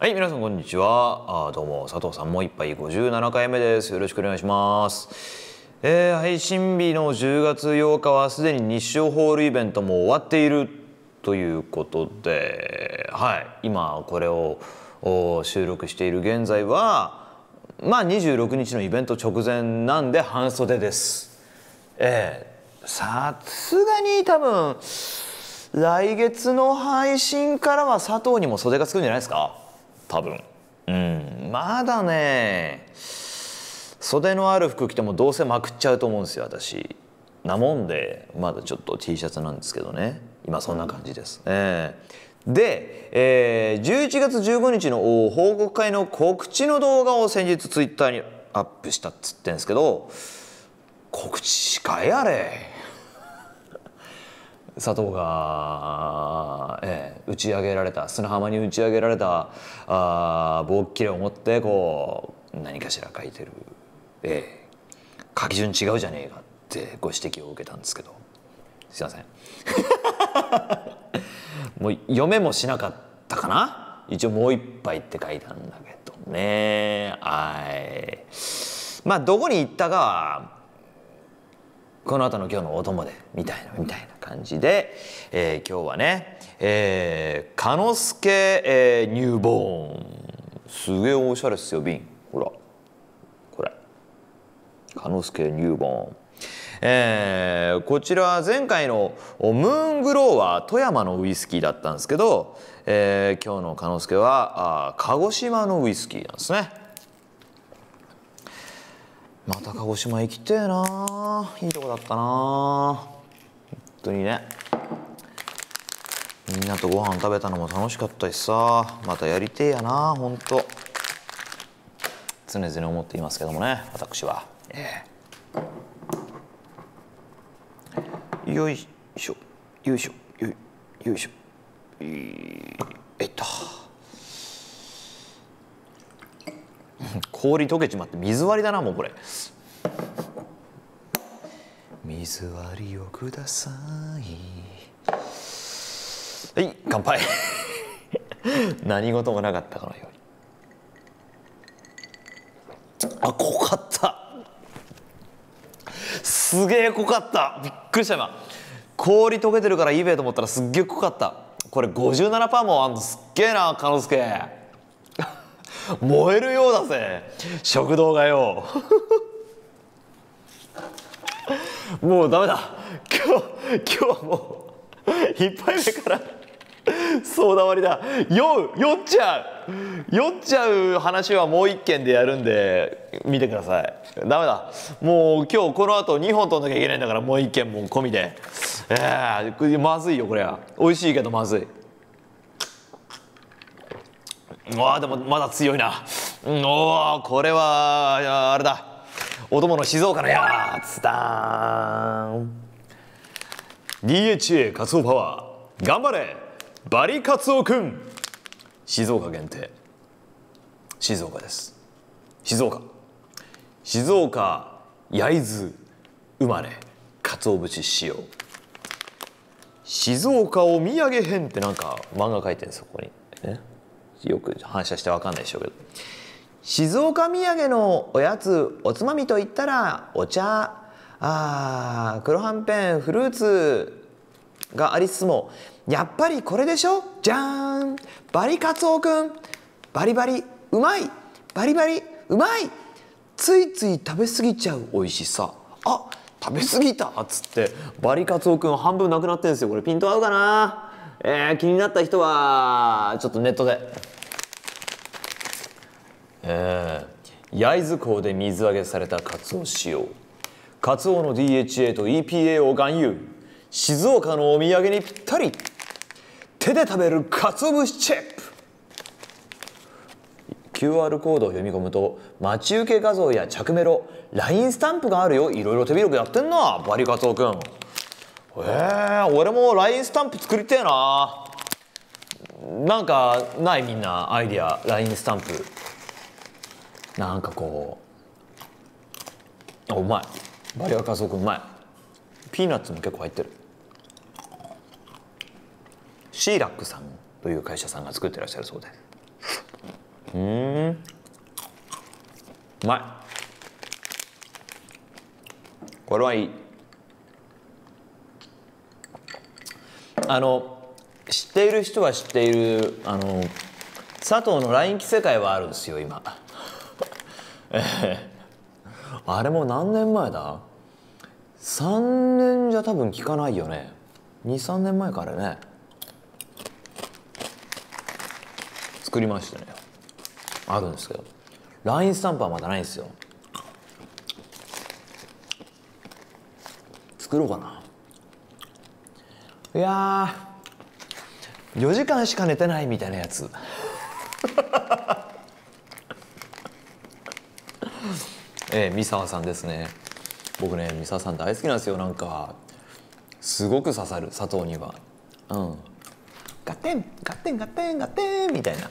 はい、皆さんこんにちは。どうも佐藤さんも一杯57回目です。よろしくお願いします。配信日の10月8日はすでに日照ホールイベントも終わっているということで、はい、今これを収録している現在は26日のイベント直前なんで半袖です。さすがに多分来月の配信からは佐藤にも袖がつくんじゃないですか、多分。まだね袖のある服着てもどうせまくっちゃうと思うんですよ、私。なもんでまだちょっと T シャツなんですけどね、今そんな感じです。で、11月15日の報告会の告知の動画を先日ツイッターにアップしたっつってんですけど、告知かいあれ佐藤が、打ち上げられた砂浜に打ち上げられた棒切れを持ってこう何かしら書いてる、書き順違うじゃねえかってご指摘を受けたんですけど、すいませんもう読めもしなかったかな。一応もう一杯って書いたんだけどね。どこに行ったかはこの後の今日のお供でみたいな感じで、今日はね、カノスケ、ニューボーン、すげえおしゃれっすよ瓶。ほらこれカノスケニューボーン、こちらは前回のムーングローは富山のウイスキーだったんですけど、今日のカノスケは鹿児島のウイスキーなんですね。また鹿児島行きてえな、いいとこだったな本当にね。みんなとご飯食べたのも楽しかったしさ、またやりてえやな本当。常々思っていますけどもね、私は。よいしょよいしょよいしょ氷溶けちまって水割りだなもうこれ。水割りをください。はい、乾杯何事もなかったかのように。濃かった、すげえ濃かった、びっくりした今。氷溶けてるからいいべと思ったらすっげえ濃かった。これ 57% もあんの、すっげえなカノスケ燃えるようだぜ食堂がよもうダメだ、今日はもう1杯目からソーダ割りだ。酔っちゃう話はもう一件でやるんで見てください。ダメだ、もう今日この後2本取んなきゃいけないんだから、もう一件も込みで。まずいよこれは。美味しいけどまずい。でもまだ強いな。これはあれだ、お供の静岡のやつだ。 DHA カツオパワー頑張れバリカツオくん。静岡限定。静岡です。静岡焼津生まれ鰹節使用。静岡お土産編ってなんか漫画書いてるんですよここに。よく反射して分かんないでしょうけど、静岡土産のおやつおつまみといったらお茶、黒はんぺんフルーツがありつつもやっぱりこれでしょ、じゃーん、バリカツオくん。バリバリうまい、バリバリうまい、ついつい食べ過ぎちゃう美味しさ。食べ過ぎたっつってバリカツオくん半分なくなってんですよ。これピント合うかな。気になった人はちょっとネットで。焼津港で水揚げされたカツオ使用。カツオの DHA と EPA を含有。静岡のお土産にぴったり。手で食べるカツオ節チップ。 QR コードを読み込むと待ち受け画像や着メロ LINE スタンプがあるよ。いろいろ手広くやってんなバリカツオくん。俺も LINE スタンプ作りてえな。なんかないみんなアイディア。 LINE スタンプなんかこううまい。バリカツオくんうまい。ピーナッツも結構入ってる。シーラックさんという会社さんが作ってらっしゃるそうです。 うまい。これはいい。知っている人は知っている佐藤の LINE 着世界はあるんですよ今。あれも何年前だ、3年じゃ多分聞かないよね。23年前からね作りましたね。あるんですけど LINE スタンプはまだないんですよ。作ろうかな。いやー4時間しか寝てないみたいなやつ。三沢さんですね。僕ね三沢さん大好きなんですよ。なんかすごく刺さる佐藤には。ガッテンガッテンガッテンガッテンみたいな。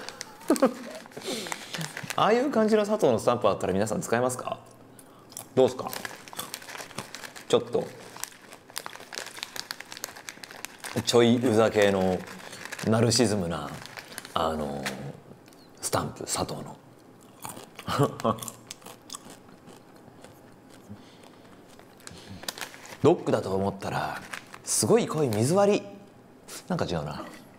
ああいう感じの佐藤のスタンプあったら皆さん使えますか？どうですか？ちょっとちょいうざ系のナルシズムなスタンプ佐藤の。ロックだと思ったらすごい濃い水割り。なんか違うな。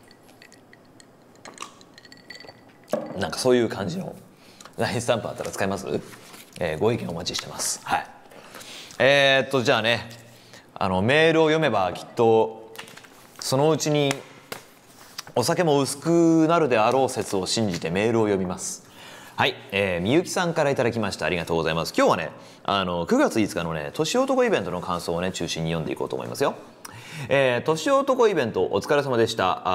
なんかそういう感じの LINE スタンプあったら使います？ご意見お待ちしてます。はい。じゃあねメールを読めばきっとそのうちにお酒も薄くなるであろう説を信じてメールを読みます。はい、みゆきさんからいただきました。ありがとうございます。今日はね9月5日のね年男イベントの感想をね中心に読んでいこうと思いますよ。年男イベントお疲れ様でした。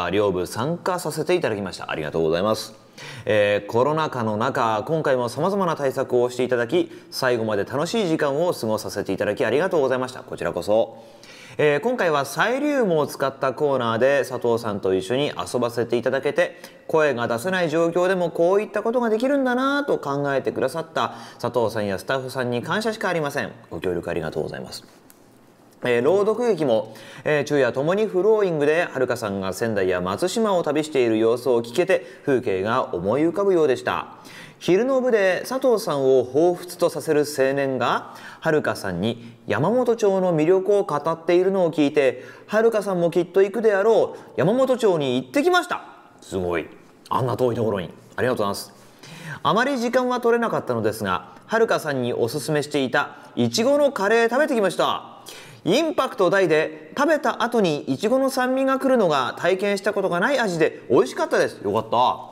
両部参加させていただきました。ありがとうございます。コロナ禍の中今回もさまざまな対策をしていただき最後まで楽しい時間を過ごさせていただきありがとうございました。こちらこそ。今回はサイリウムを使ったコーナーで佐藤さんと一緒に遊ばせていただけて声が出せない状況でもこういったことができるんだなと考えてくださった佐藤さんやスタッフさんに感謝しかありません。ご協力ありがとうございます。朗読劇も、昼夜ともにフローイングではるかさんが仙台や松島を旅している様子を聞けて風景が思い浮かぶようでした。昼の部で佐藤さんを彷彿とさせる青年がはるかさんに山本町の魅力を語っているのを聞いてはるかさんもきっと行くであろう山本町に行ってきました。すごい、あんな遠いところにありがとうございます。あまり時間は取れなかったのですがはるかさんにおすすめしていたいちごのカレー食べてきました。インパクト大で食べた後にいちごの酸味が来るのが体験したことがない味で美味しかったです。よかった。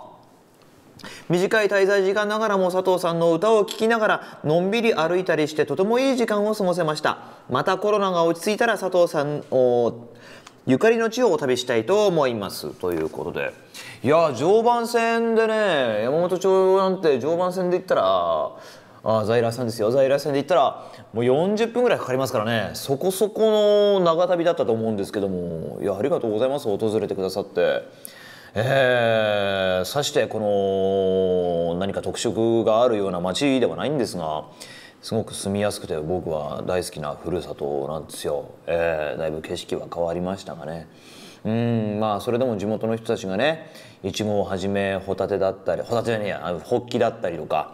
短い滞在時間ながらも佐藤さんの歌を聴きながらのんびり歩いたりしてとてもいい時間を過ごせました。またコロナが落ち着いたら佐藤さんゆかりの地をお旅したいと思いますということで、いや常磐線でね山本町なんて常磐線で言ったら在来線ですよ。在来線で言ったらもう40分ぐらいかかりますからね。そこそこの長旅だったと思うんですけども、いやありがとうございます。訪れてくださって。さしてこの何か特色があるような街ではないんですがすごく住みやすくて僕は大好きなふるさとなんですよ。だいぶ景色は変わりましたがね。まあそれでも地元の人たちがねいちごをはじめホタテだったりホタテじゃねえやホッキだったりとか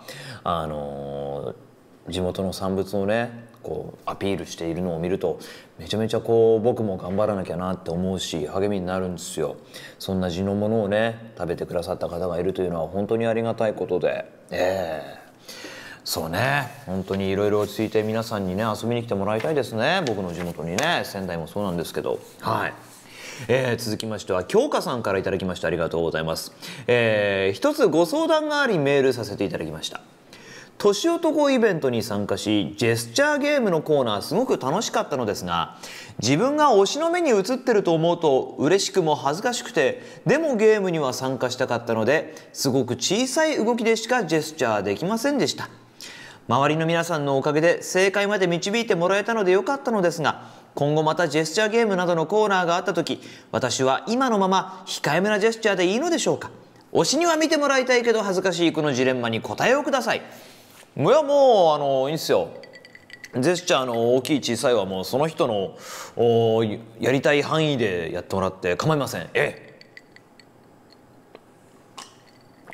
地元の産物をねこうアピールしているのを見るとめちゃめちゃこう僕も頑張らなきゃなって思うし励みになるんですよ。そんな地のものをね食べてくださった方がいるというのは本当にありがたいことで、そうね本当にいろいろ落ち着いて皆さんにね遊びに来てもらいたいですね。僕の地元にね仙台もそうなんですけどはい。続きましては京香さんからいただきましてありがとうございます。一つご相談がありメールさせていただきました。年男イベントに参加しジェスチャーゲームのコーナーすごく楽しかったのですが自分が推しの目に映ってると思うと嬉しくも恥ずかしくてでもゲームには参加したかったのですごく小さい動きでしかジェスチャーできませんでした。周りの皆さんのおかげで正解まで導いてもらえたのでよかったのですが今後またジェスチャーゲームなどのコーナーがあった時私は今のまま控えめなジェスチャーでいいのでしょうか。推しには見てもらいたいけど恥ずかしいこのジレンマに答えをください。いやもういいんですよ。ジェスチャーの大きい小さいはもうその人のやりたい範囲でやってもらって構いません。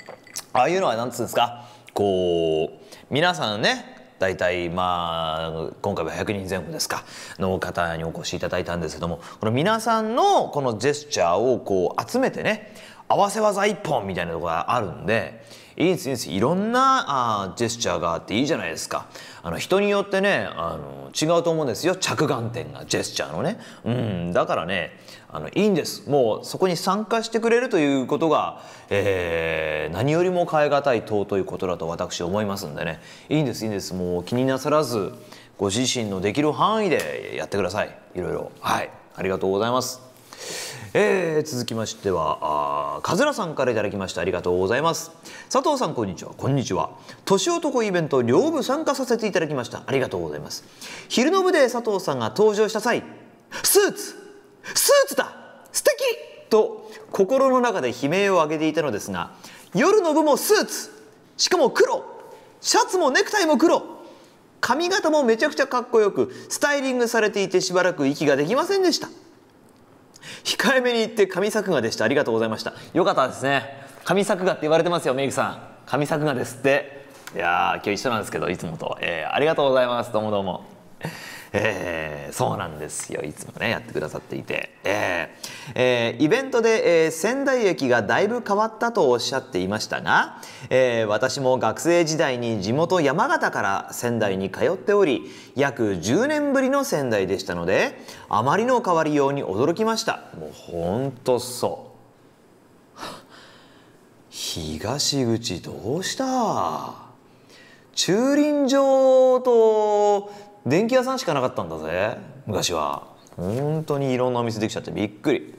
ああいうのは何つうんですか、こう皆さんね、大体今回は100人前後ですかの方にお越しいただいたんですけども、この皆さんのこのジェスチャーをこう集めてね、合わせ技一本みたいなところがあるんで、いいんですいいんです、いろんなジェスチャーがあっていいじゃないですか。人によってね違うと思うんですよ、着眼点が、ジェスチャーのね。だからねいいんです。もうそこに参加してくれるということが、何よりも代え難い尊いことだと私思いますんでね、いいんですいいんです。もう気になさらずご自身のできる範囲でやってください。いろいろ、はい、ありがとうございます。続きましてはカズラさんからいただきました。ありがとうございます。佐藤さんこんにちは。こんにちは。年男イベント両部参加させていただきました。ありがとうございます。昼の部で佐藤さんが登場した際、スーツだ素敵と心の中で悲鳴を上げていたのですが、夜の部もスーツ、しかも黒、シャツもネクタイも黒、髪型もめちゃくちゃかっこよくスタイリングされていて、しばらく息ができませんでした。控えめに言って神作画でした。ありがとうございました。よかったですね。神作画って言われてますよ、メイクさん。神作画ですって。いやー、今日一緒なんですけど、いつもと、ありがとうございます。どうもどうも。そうなんですよ。いつもねやってくださっていて、イベントで、仙台駅がだいぶ変わったとおっしゃっていましたが、私も学生時代に地元山形から仙台に通っており、約10年ぶりの仙台でしたので、あまりの変わりように驚きました。もうほんとそう。東口どうした？駐輪場と電気屋さんしかなかったんだぜ、昔は。本当にいろんなお店できちゃってびっくり。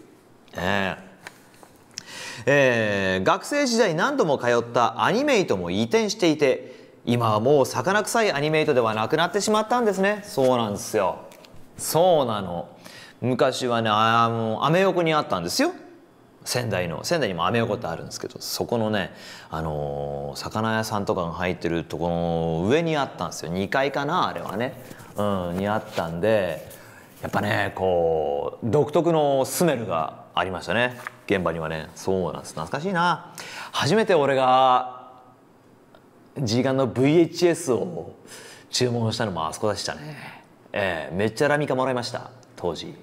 学生時代何度も通ったアニメイトも移転していて、今はもう魚臭いアニメイトではなくなってしまったんですね。そうなんですよ。そうなの。昔はねアメ横にあったんですよ。仙台にもアメ横ってあるんですけど、そこのね魚屋さんとかが入ってるところの上にあったんですよ。2階かなあれはね、にあったんで、やっぱねこう独特のスメルがありましたね、現場にはね。そうなんです。懐かしいな。初めて俺が G ガンの VHS を注文したのもあそこでしたね。めっちゃラミカもらいました当時。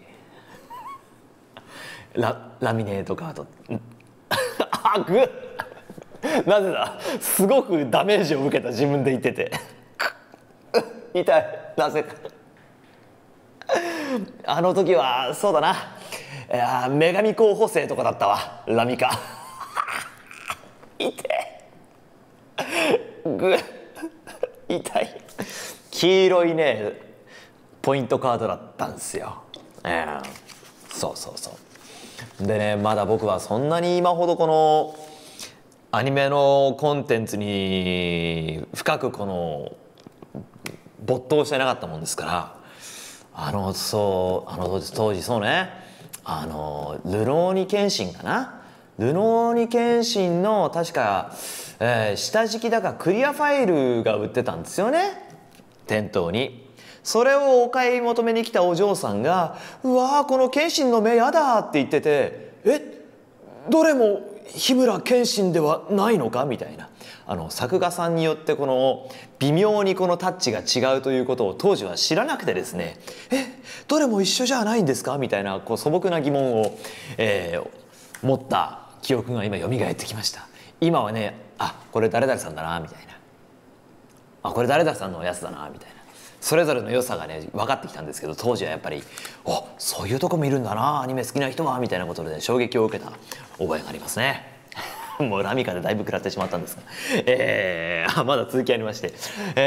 ラミネートカードあぐなぜだ、すごくダメージを受けた、自分で言ってて痛い、なぜかあの時はそうだな、女神候補生とかだったわ、ラミカ痛いぐ痛い。黄色いねポイントカードだったんですよ。そうそうそう。でね、まだ僕はそんなに今ほどこのアニメのコンテンツに深くこの没頭してなかったもんですから、当時そうね、ルローニケンシンかな、ルローニケンシンの確か、下敷きだかクリアファイルが売ってたんですよね、店頭に。それをお買い求めに来たお嬢さんが「うわーこの謙信の目やだ」って言ってて「どれも日村謙信ではないのか?」みたいな、作画さんによってこの微妙にこのタッチが違うということを当時は知らなくてですね「どれも一緒じゃないんですか?」みたいなこう素朴な疑問を、持った記憶が今蘇ってきました。今はね「あこれ誰々さんだな」みたいな「あこれ誰々さんのやつだな」みたいな、それぞれの良さがね分かってきたんですけど、当時はやっぱり「おそういうとこ見るんだなアニメ好きな人は」みたいなことで、ね、衝撃を受けた覚えがありますね。もうラミカでだいぶ食らってしまったんですが、まだ続きありまして、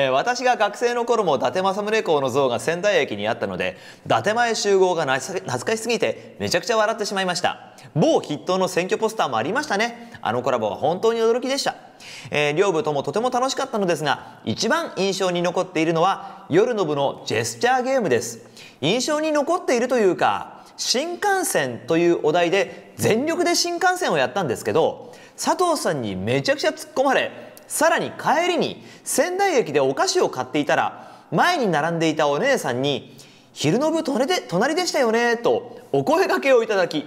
私が学生の頃も伊達政宗公の像が仙台駅にあったので、伊達前集合が懐かしすぎてめちゃくちゃ笑ってしまいました。某筆頭の選挙ポスターもありましたね。あのコラボは本当に驚きでした。両部ともとても楽しかったのですが、一番印象に残っているのは夜の部のジェスチャーゲームです。印象に残っているというか、新幹線というお題で全力で新幹線をやったんですけど、佐藤さんにめちゃくちゃ突っ込まれ、さらに帰りに仙台駅でお菓子を買っていたら、前に並んでいたお姉さんに「昼の部隣でしたよね」とお声掛けをいただき、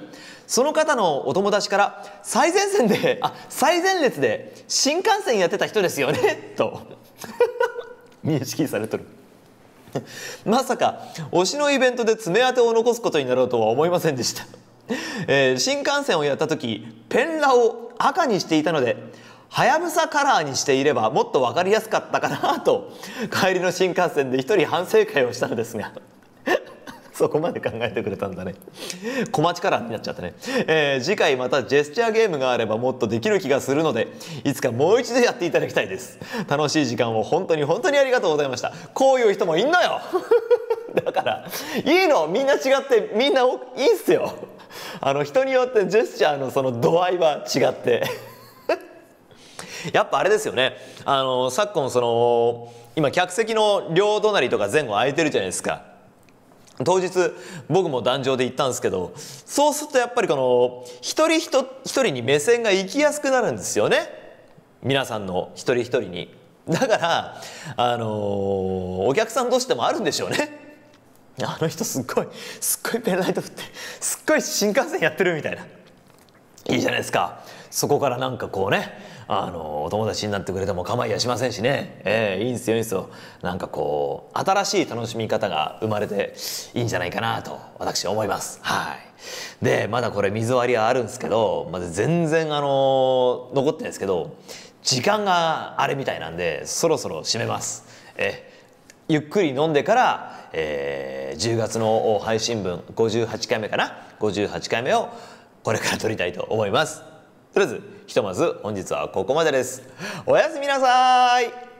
その方のお友達から最前列で新幹線やってた人ですよねと認識されとるまさか推しのイベントで爪痕を残すことになろうとは思いませんでした。新幹線をやった時ペンラを赤にしていたのではやぶさカラーにしていればもっと分かりやすかったかなと帰りの新幹線で一人反省会をしたのですがそこまで考えてくれたんだね。小町カラーになっちゃったね。次回またジェスチャーゲームがあればもっとできる気がするのでいつかもう一度やっていただきたいです。楽しい時間を本当にありがとうございました。こういう人もいんのよだからいいの、みんな違ってみんないいっすよ。人によってジェスチャーのその度合いは違ってやっぱあれですよね。昨今今客席の両隣とか前後空いてるじゃないですか。当日僕も壇上で行ったんですけど、そうするとやっぱり一人一人に目線が行きやすくなるんですよね、皆さんの一人一人に。だからお客さんとしてもあるんでしょうね。あの人すっごいペンライト振ってすっごい新幹線やってるみたいな、いいじゃないですか。そこからなんかこうね、お友達になってくれても構いやしませんしね、いいんですよいいんですよ。なんかこう新しい楽しみ方が生まれていいんじゃないかなと私は思います。はい。でまだこれ水割りはあるんですけど、まだ全然残ってないんですけど、時間があれみたいなんでそろそろ締めます。ゆっくり飲んでから、10月の配信分58回目かな、58回目をこれから撮りたいと思います。とりあえずひとまず本日はここまでです。おやすみなさい。